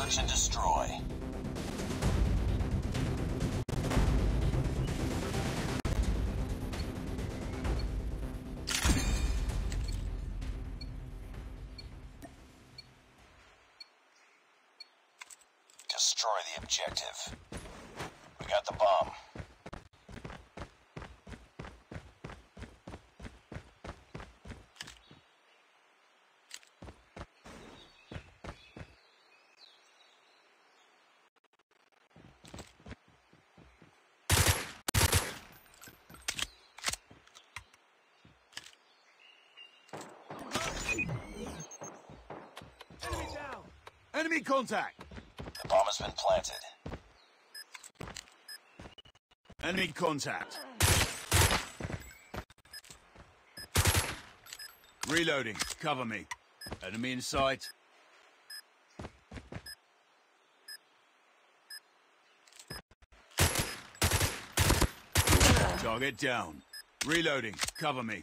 Search and destroy. Destroy the objective. We got the bomb. Enemy down! Enemy contact! The bomb has been planted. Enemy contact. Reloading. Cover me. Enemy in sight. Target down. Reloading. Cover me.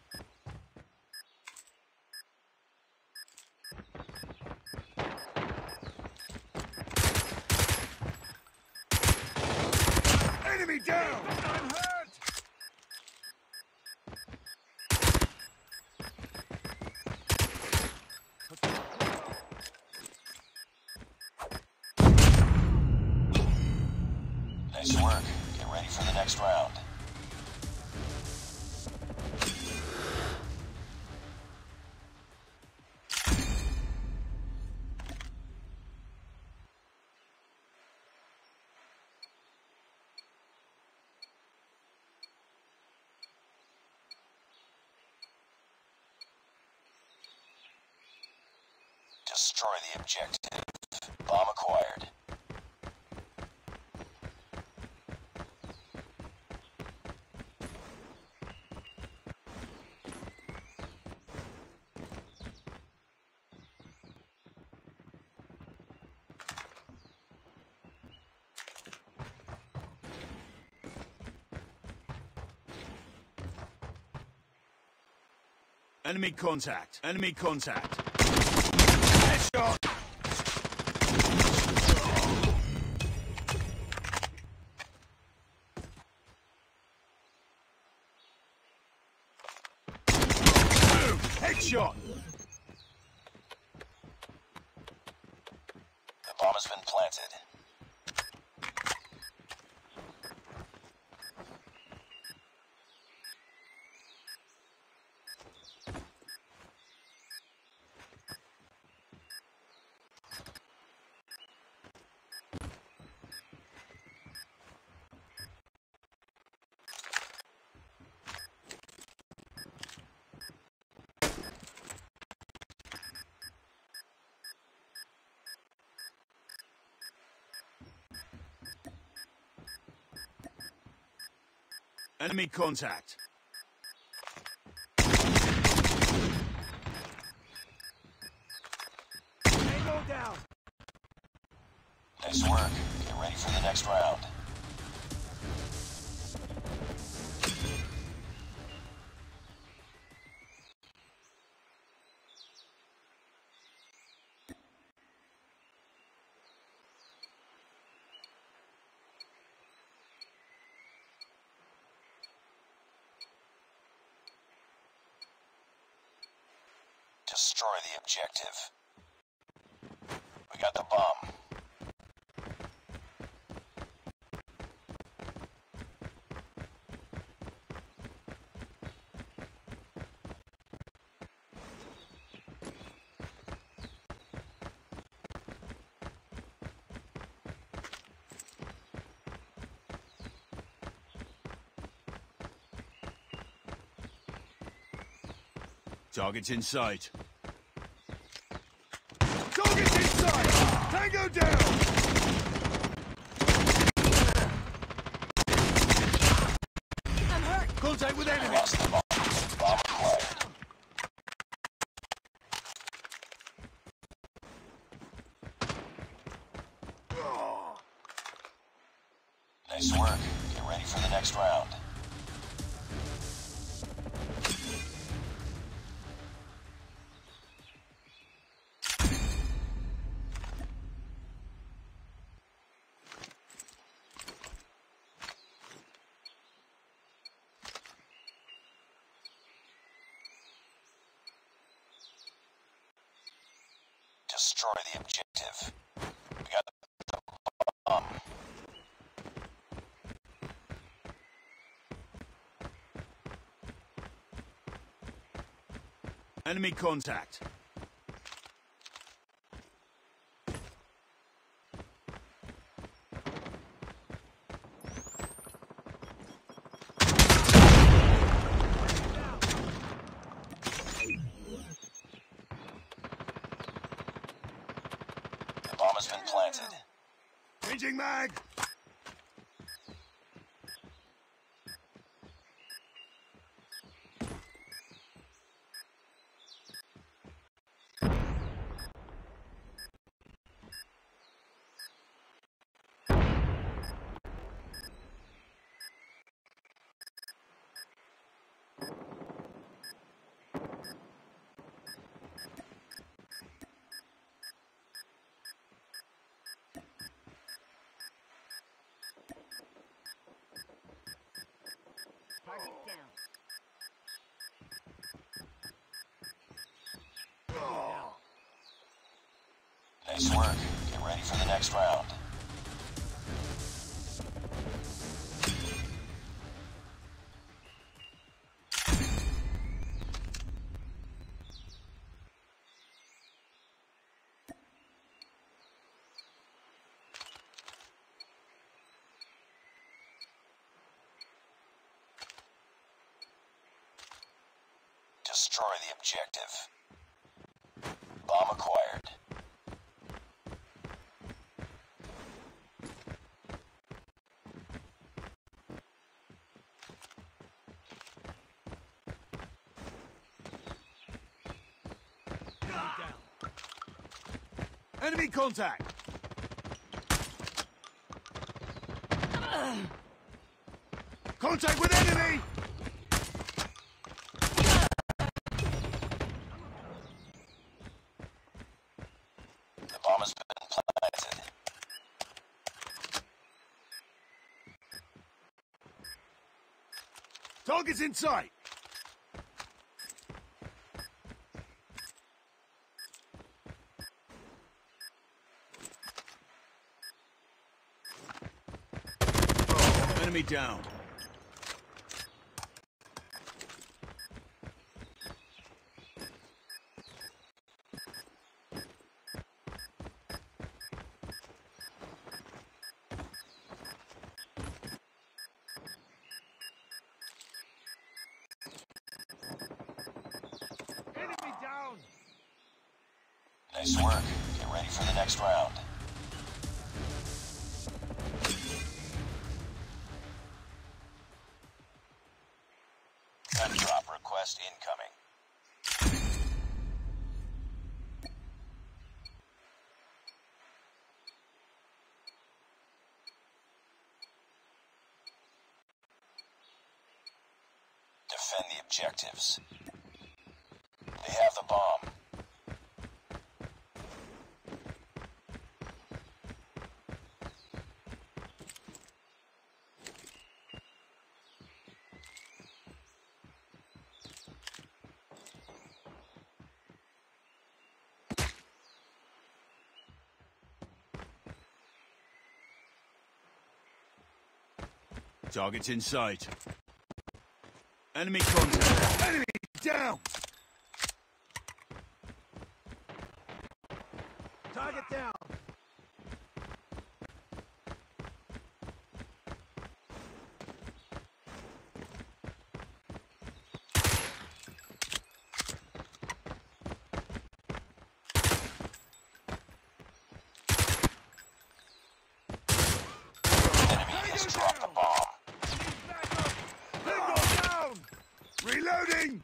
Enemy down! I'm hurt! Nice work. Get ready for the next round. Destroy the objective. Bomb acquired. Enemy contact. Enemy contact. Headshot! Headshot! The bomb has been planted. Enemy contact. Tango down. Nice work. Get ready for the next round. Destroy the objective. We got the bomb. Target's in sight. Target's in sight! Tango down! I'm hurt! Contact with enemy! Lost the bomb. Bomb acquired. Nice work. Get ready for the next round. destroy the objective. We got the bomb. Enemy contact. The bomb has been planted. Changing mag. Target down. Nice work. Get ready for the next round. Destroy the objective. Bomb acquired. Enemy contact. Contact with enemy. The bomb has been planted. Target's in sight. Enemy down. Enemy down. Nice work. Get ready for the next round. Gun drop request incoming. Defend the objectives. They have the bomb. Target's in sight. Enemy contact. Enemy down. Target down. Enemy has dropped the bomb. Bingo down. Reloading.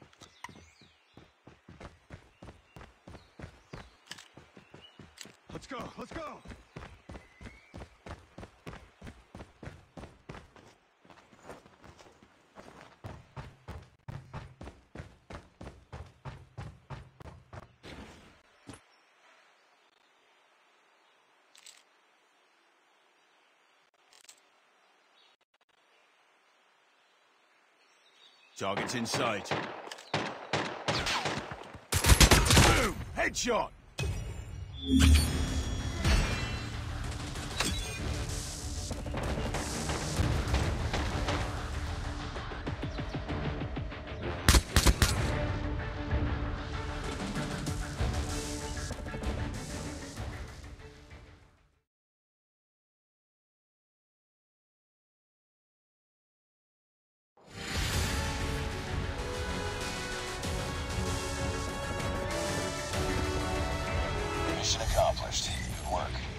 Let's go. Let's go. Target's in sight. Boom! Headshot! Mission accomplished. Good work.